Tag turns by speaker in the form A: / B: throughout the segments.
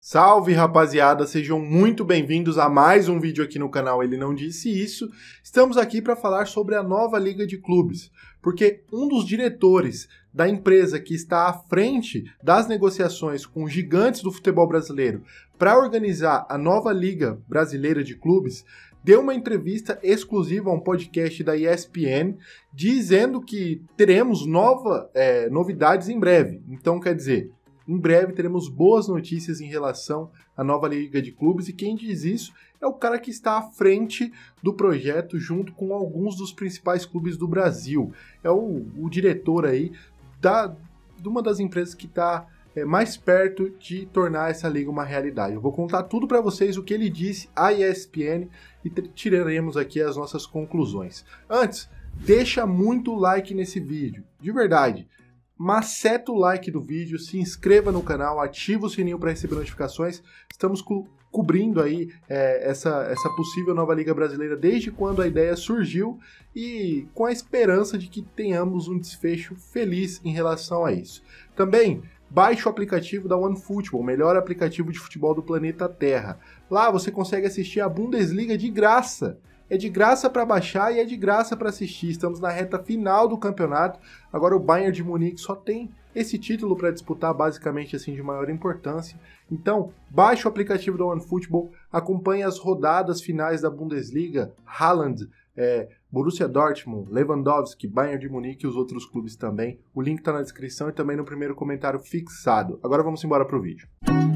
A: Salve, rapaziada, sejam muito bem-vindos a mais um vídeo aqui no canal Ele Não Disse Isso. Estamos aqui para falar sobre a nova Liga de Clubes, porque um dos diretores da empresa que está à frente das negociações com gigantes do futebol brasileiro para organizar a nova Liga Brasileira de Clubes deu uma entrevista exclusiva a um podcast da ESPN dizendo que teremos novidades em breve. Então, quer dizer, em breve teremos boas notícias em relação à nova Liga de Clubes, e quem diz isso é o cara que está à frente do projeto junto com alguns dos principais clubes do Brasil. É o diretor aí de uma das empresas que está mais perto de tornar essa liga uma realidade. Eu vou contar tudo para vocês, o que ele disse à ESPN, e tiraremos aqui as nossas conclusões. Antes, deixa muito like nesse vídeo, de verdade. Maceta o like do vídeo, se inscreva no canal, ativa o sininho para receber notificações. Estamos cobrindo aí essa possível nova Liga Brasileira desde quando a ideia surgiu e com a esperança de que tenhamos um desfecho feliz em relação a isso. Também baixe o aplicativo da OneFootball, o melhor aplicativo de futebol do planeta Terra. Lá você consegue assistir a Bundesliga de graça. É de graça para baixar e é de graça para assistir. Estamos na reta final do campeonato. Agora o Bayern de Munique só tem esse título para disputar, basicamente assim, de maior importância. Então, baixe o aplicativo da OneFootball, acompanhe as rodadas finais da Bundesliga, Haaland, Borussia Dortmund, Lewandowski, Bayern de Munique e os outros clubes também. O link está na descrição e também no primeiro comentário fixado. Agora vamos embora para o vídeo.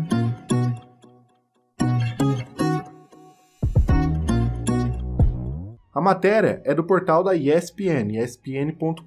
A: A matéria é do portal da ESPN, espn.com.br.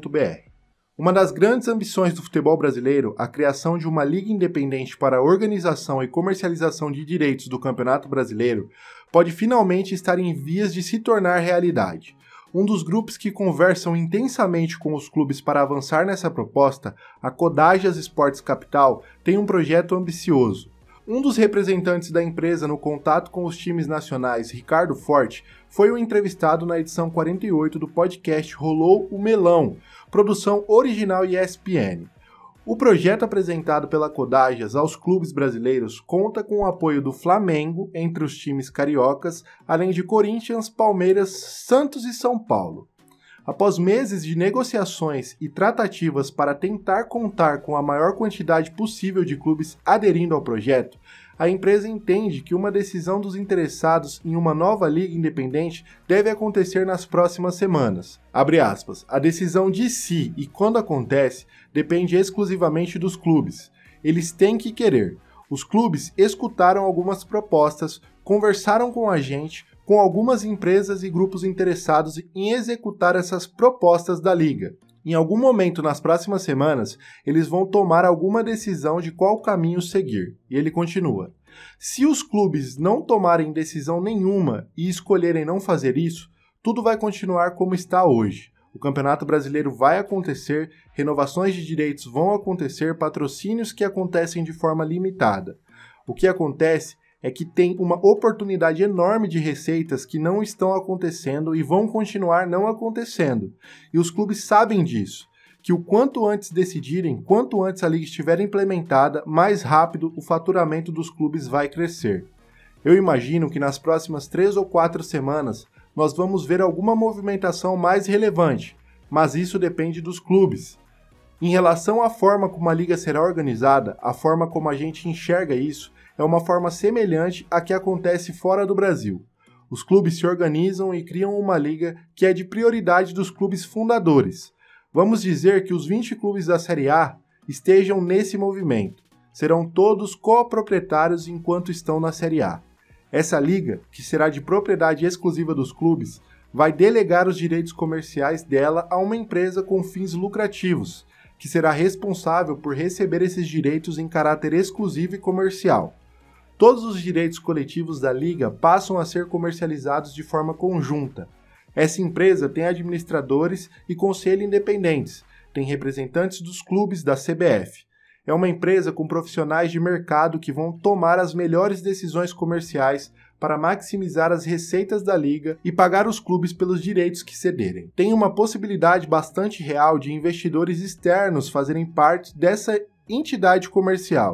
A: Uma das grandes ambições do futebol brasileiro, a criação de uma liga independente para a organização e comercialização de direitos do Campeonato Brasileiro, pode finalmente estar em vias de se tornar realidade. Um dos grupos que conversam intensamente com os clubes para avançar nessa proposta, a Codajas Esportes Capital, tem um projeto ambicioso. Um dos representantes da empresa no contato com os times nacionais, Ricardo Forte, foi o entrevistado na edição 48 do podcast Rolou o Melão, produção original ESPN. O projeto apresentado pela Codajas aos clubes brasileiros conta com o apoio do Flamengo entre os times cariocas, além de Corinthians, Palmeiras, Santos e São Paulo. Após meses de negociações e tratativas para tentar contar com a maior quantidade possível de clubes aderindo ao projeto, a empresa entende que uma decisão dos interessados em uma nova liga independente deve acontecer nas próximas semanas. Abre aspas, a decisão de si e quando acontece depende exclusivamente dos clubes. Eles têm que querer. Os clubes escutaram algumas propostas, conversaram com a gente, com algumas empresas e grupos interessados em executar essas propostas da Liga. Em algum momento nas próximas semanas, eles vão tomar alguma decisão de qual caminho seguir. E ele continua. Se os clubes não tomarem decisão nenhuma e escolherem não fazer isso, tudo vai continuar como está hoje. O Campeonato Brasileiro vai acontecer, renovações de direitos vão acontecer, patrocínios que acontecem de forma limitada. O que acontece é que tem uma oportunidade enorme de receitas que não estão acontecendo e vão continuar não acontecendo. E os clubes sabem disso, que o quanto antes decidirem, quanto antes a liga estiver implementada, mais rápido o faturamento dos clubes vai crescer. Eu imagino que nas próximas 3 ou 4 semanas nós vamos ver alguma movimentação mais relevante, mas isso depende dos clubes. Em relação à forma como a liga será organizada, a forma como a gente enxerga isso, é uma forma semelhante à que acontece fora do Brasil. Os clubes se organizam e criam uma liga que é de prioridade dos clubes fundadores. Vamos dizer que os 20 clubes da Série A estejam nesse movimento. Serão todos coproprietários enquanto estão na Série A. Essa liga, que será de propriedade exclusiva dos clubes, vai delegar os direitos comerciais dela a uma empresa com fins lucrativos, que será responsável por receber esses direitos em caráter exclusivo e comercial. Todos os direitos coletivos da liga passam a ser comercializados de forma conjunta. Essa empresa tem administradores e conselho independentes, tem representantes dos clubes da CBF. É uma empresa com profissionais de mercado que vão tomar as melhores decisões comerciais para maximizar as receitas da liga e pagar os clubes pelos direitos que cederem. Tem uma possibilidade bastante real de investidores externos fazerem parte dessa entidade comercial.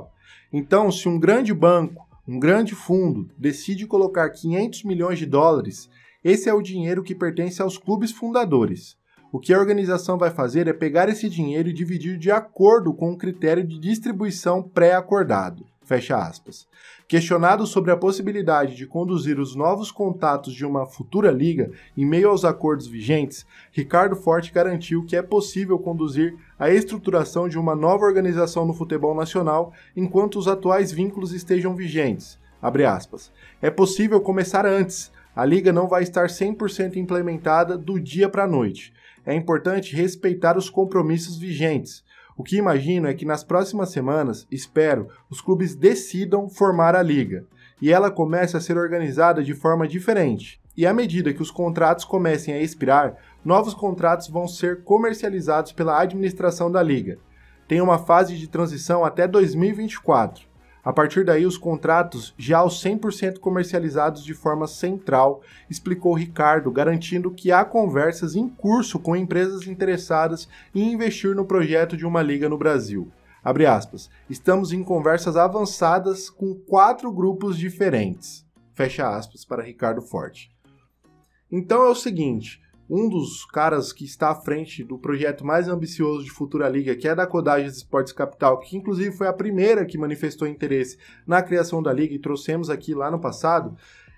A: Então, se um grande banco, um grande fundo, decide colocar 500 milhões de dólares, esse é o dinheiro que pertence aos clubes fundadores. O que a organização vai fazer é pegar esse dinheiro e dividir de acordo com um critério de distribuição pré-acordado. Fecha aspas. Questionado sobre a possibilidade de conduzir os novos contatos de uma futura liga em meio aos acordos vigentes, Ricardo Forte garantiu que é possível conduzir a estruturação de uma nova organização no futebol nacional enquanto os atuais vínculos estejam vigentes. Abre aspas. É possível começar antes. A liga não vai estar 100% implementada do dia para a noite. É importante respeitar os compromissos vigentes. O que imagino é que nas próximas semanas, espero, os clubes decidam formar a liga, e ela comece a ser organizada de forma diferente. E à medida que os contratos comecem a expirar, novos contratos vão ser comercializados pela administração da liga. Tem uma fase de transição até 2024. A partir daí, os contratos já aos 100% comercializados de forma central, explicou Ricardo, garantindo que há conversas em curso com empresas interessadas em investir no projeto de uma liga no Brasil. Abre aspas, estamos em conversas avançadas com 4 grupos diferentes. Fecha aspas para Ricardo Forte. Então é o seguinte, um dos caras que está à frente do projeto mais ambicioso de futura liga, que é da Codagens Esportes Capital, que inclusive foi a primeira que manifestou interesse na criação da liga e trouxemos aqui lá no passado,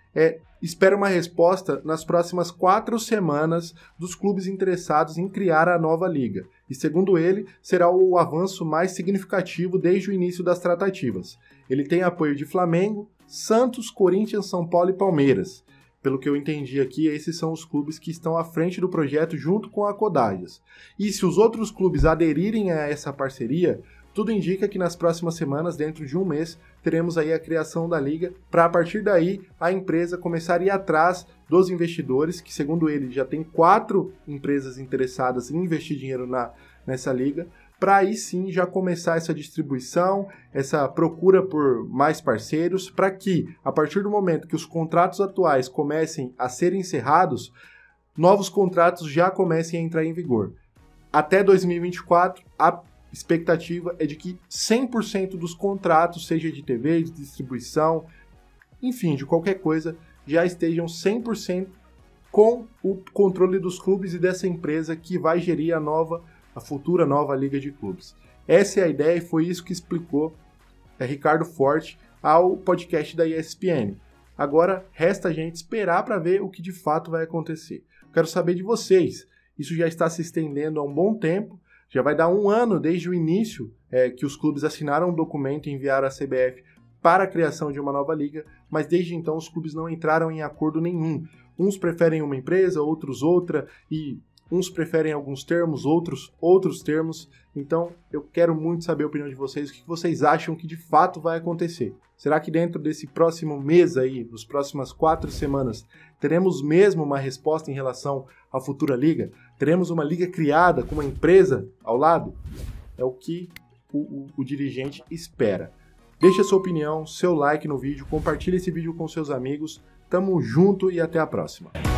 A: espera uma resposta nas próximas 4 semanas dos clubes interessados em criar a nova liga. E segundo ele, será o avanço mais significativo desde o início das tratativas. Ele tem apoio de Flamengo, Santos, Corinthians, São Paulo e Palmeiras. Pelo que eu entendi aqui, esses são os clubes que estão à frente do projeto junto com a Codagens. E se os outros clubes aderirem a essa parceria, tudo indica que nas próximas semanas, dentro de um mês, teremos aí a criação da liga, para a partir daí a empresa começar a ir atrás dos investidores, que segundo ele já tem 4 empresas interessadas em investir dinheiro nessa liga, para aí sim já começar essa distribuição, essa procura por mais parceiros, para que, a partir do momento que os contratos atuais comecem a ser encerrados, novos contratos já comecem a entrar em vigor. Até 2024, a expectativa é de que 100% dos contratos, seja de TV, de distribuição, enfim, de qualquer coisa, já estejam 100% com o controle dos clubes e dessa empresa que vai gerir a futura nova liga de clubes. Essa é a ideia e foi isso que explicou Ricardo Forte ao podcast da ESPN. Agora resta a gente esperar para ver o que de fato vai acontecer. Quero saber de vocês. Isso já está se estendendo há um bom tempo, já vai dar 1 ano desde o início que os clubes assinaram um documento e enviaram à CBF para a criação de uma nova liga, mas desde então os clubes não entraram em acordo nenhum. Uns preferem uma empresa, outros outra, e uns preferem alguns termos, outros termos. Então, eu quero muito saber a opinião de vocês, o que vocês acham que de fato vai acontecer. Será que dentro desse próximo mês aí, nas próximas 4 semanas, teremos mesmo uma resposta em relação à futura liga? Teremos uma liga criada com uma empresa ao lado? É o que o dirigente espera. Deixe a sua opinião, seu like no vídeo, compartilhe esse vídeo com seus amigos. Tamo junto e até a próxima.